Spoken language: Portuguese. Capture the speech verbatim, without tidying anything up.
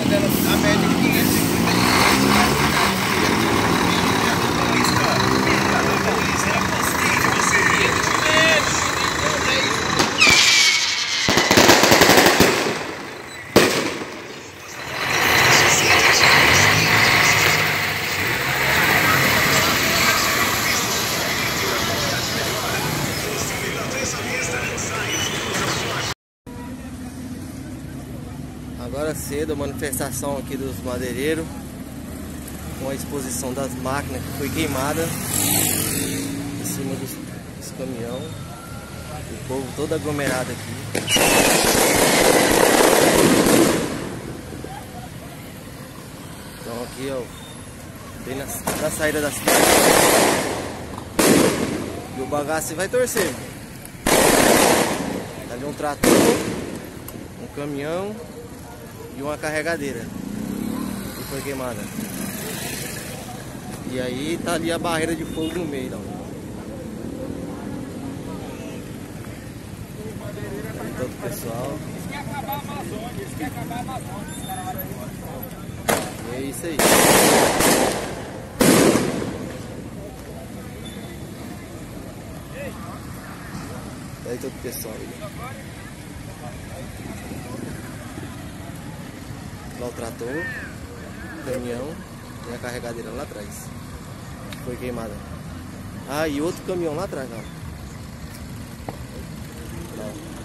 dela, a média de quinhentos e cinquenta Agora cedo, a manifestação aqui dos madeireiros, com a exposição das máquinas que foi queimada em cima dos, dos caminhões. O povo todo aglomerado aqui. Então aqui, ó, bem na, na saída da cidade. E o bagaço vai torcer. Ali um trator, um caminhão e uma carregadeira que foi queimada. E aí tá ali a barreira de fogo no meio, ó. Aí todo o pessoal. Eles querem acabar a Amazônia, eles querem acabar a Amazônia, os caras lá. É isso aí. Aí todo o pessoal aí. Lá o trator, o caminhão e a carregadeira lá atrás. Foi queimada. Ah, e outro caminhão lá atrás, ó. Lá.